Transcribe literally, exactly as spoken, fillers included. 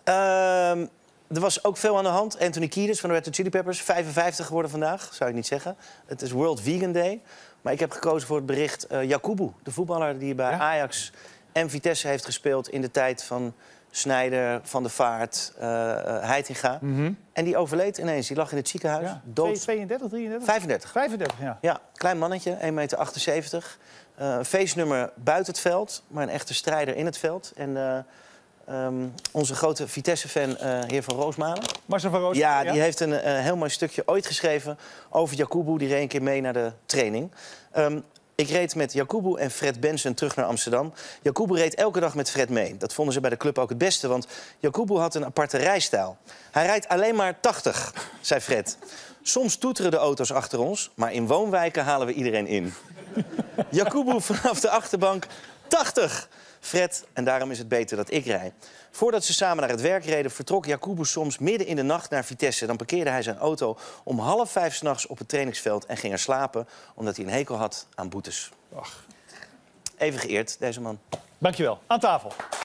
Uh, er was ook veel aan de hand. Anthony Kiedis van de Red Hot Chili Peppers, vijfenvijftig geworden vandaag, zou ik niet zeggen. Het is World Vegan Day. Maar ik heb gekozen voor het bericht uh, Yakubu, de voetballer die bij ja? Ajax en Vitesse heeft gespeeld in de tijd van Sneijder, Van der Vaart, uh, Heitinga. Mm-hmm. En die overleed ineens. Die lag in het ziekenhuis. Ja. Dood... tweeëndertig, drieëndertig? vijfendertig. vijfendertig, ja. Ja, klein mannetje, één meter achtenzeventig. Uh, een feestnummer buiten het veld, maar een echte strijder in het veld. En uh, um, onze grote Vitesse-fan, uh, heer Van Roosmalen. Marcel van Roosmalen, ja, die ja? heeft een uh, heel mooi stukje ooit geschreven over Yakubu. Die reed een keer mee naar de training. Um, Ik reed met Yakubu en Fred Benson terug naar Amsterdam. Yakubu reed elke dag met Fred mee. Dat vonden ze bij de club ook het beste, want Yakubu had een aparte rijstijl. Hij rijdt alleen maar tachtig, zei Fred. Soms toeteren de auto's achter ons, maar in woonwijken halen we iedereen in. Yakubu vanaf de achterbank, tachtig! Fred, en daarom is het beter dat ik rij. Voordat ze samen naar het werk reden, vertrok Yakubu soms midden in de nacht naar Vitesse. Dan parkeerde hij zijn auto om half vijf 's nachts op het trainingsveld en ging er slapen, omdat hij een hekel had aan boetes. Ach. Even geëerd, deze man. Dankjewel. Aan tafel.